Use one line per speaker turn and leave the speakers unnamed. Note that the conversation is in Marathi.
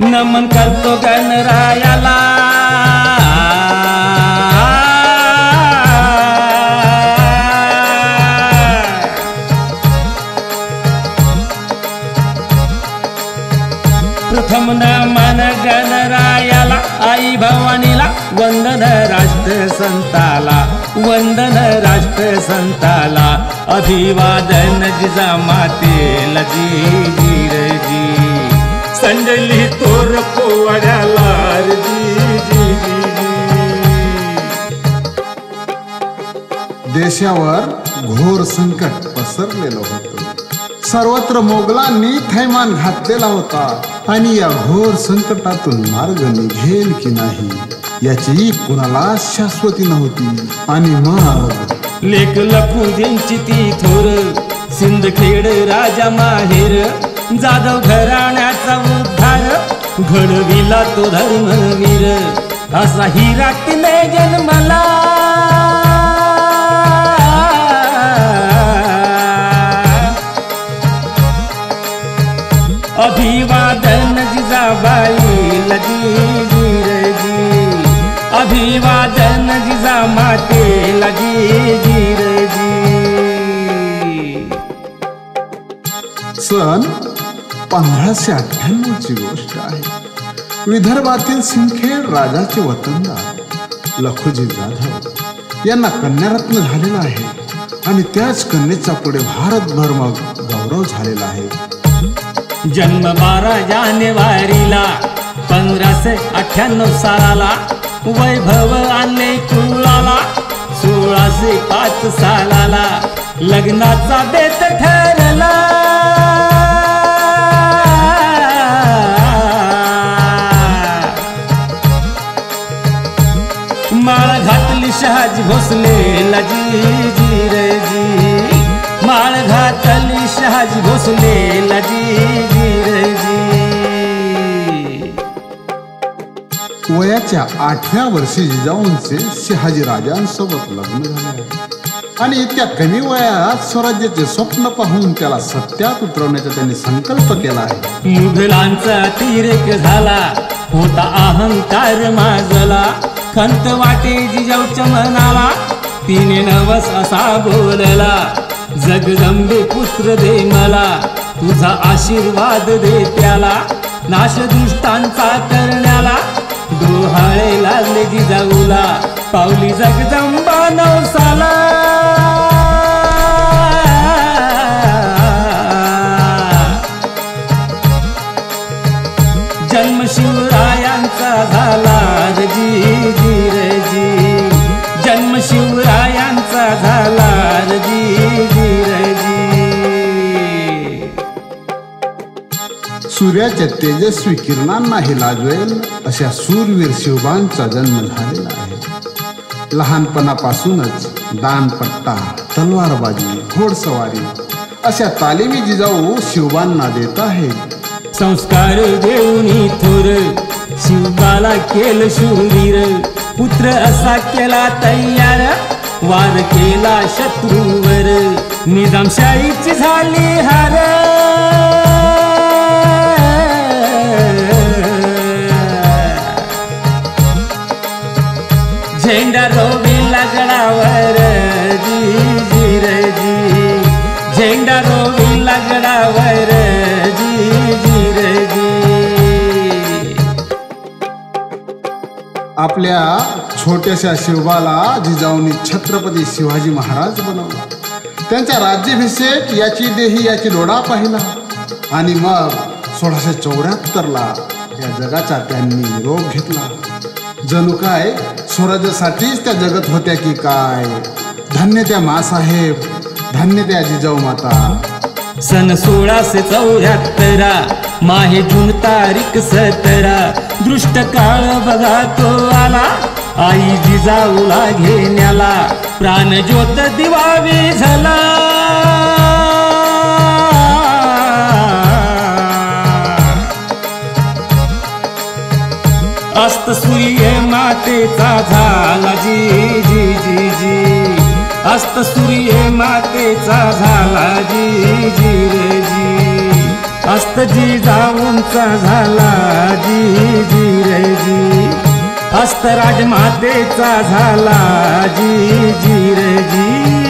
नमन करतो गणरायाला प्रथम नमन गणरायाला आई भवानीला वंदन राष्ट्रसंताला वंदन राष्ट्रसंताला अभिवादन जिजामातेला जी जी रे जी संजली तोर पोवाड्याला जी जी जी
देशावर घोर संकट पसरलेलं होतं सर्वत्र मोगलांनी थैमान घातलेला होता आणि या घोर संकटातून मार्ग निघेल की नाही याची कुणाला शाश्वती नव्हती आणि मग
लेक लखुजींची ती थोर सिंदखेड राजा माहेर जाधव घराण्याचा उद्धार घडविला तो धर्मवीर असा हिरा तिने जन्मला अभिवादन जिजाबाईला जी जी रे जी अभिवादन जिजामातेला जी जी रे जी
सन 1598 ची गोष्ट आहे विदर्भातील सिंदखेड राजाचे वतनदार लखुजी जाधव यांना कन्यारत्न झालेला आहे आणि त्याच कन्येचा पुढे भारतभर मग गौरव झालेला आहे
जन्म 12 जानेवारीला 1598 सालाला वैभव आणले कुळाला 1605 सालाला लग्नाचा बेत ठरला माळ घातली शहाजी भोसलेला जी जी रे जी माळ घातली शहाजी भोसलेला जी जी रे जी
वयाच्या 8व्या वर्षी जिजाऊंचे शहाजी राजांसोबत लग्न झाले आणि इतक्या कमी वयात स्वराज्याचे स्वप्न पाहून त्याला सत्यात उतरवण्याचा त्यांनी संकल्प केला आहे
मुघलांचा अतिरेक झाला होता अहंकार माजला खंत वाटे जिजाऊच्या मनाला तिने नवस असा बोलला जगदंबे पुत्र दे मला तुझा आशीर्वाद दे त्याला नाश दुष्टांचा करण्याला डोहाळे लागले जिजाऊला पावली जगदंबा नवसाला जन्म शिवरायांचा झाला जी जी रे जी जन्म शिवरायांचा झाला जी जी रे जी
सूर्याच्या तेजस्वी किरणांनाही लाजवेल अशा शूरवीर शिवबांचा जन्म झालेला आहे लहानपणापासूनच दानपट्टा तलवारबाजी घोडसवारी अशा तालिमी जिजाऊ शिवबांना देत आहेत
संस्कार देऊनी थोर शिवबाला केलं शूरवीर पुत्र असा केला तयार वार केला शत्रूवर निजामशाहीची झाली हार झेंडा रोविला गडावर जी जी रे जी झेंडा रोविला गडावर जी जी रे जी
आपल्या छोट्याशा शिवबाला जिजाऊंनी छत्रपती शिवाजी महाराज बनवला त्यांचा राज्याभिषेक याची देही याची डोळा पाहिला आणि मग 1674ला या जगाचा त्यांनी निरोप घेतला जणू काय स्वराज्यासाठीच त्या जगत होत्या की काय धन्य त्या मासाहेब धन्य त्या जिजाऊ माता
सन 1674 माहे जून तारीख 17 दृष्ट काळ बघा तो आला आई जिजाऊला घेण्याला प्राण ज्योत दिवावी झाला अस्त सूर्य मातेचा झाला जी जी जी जी अस्त सूर्य मातेचा झाला जी जी रे जी अस्त जिजाऊंचा झाला जी जी रे जी, अस्त राजमातेचा झाला जी जी रे जी.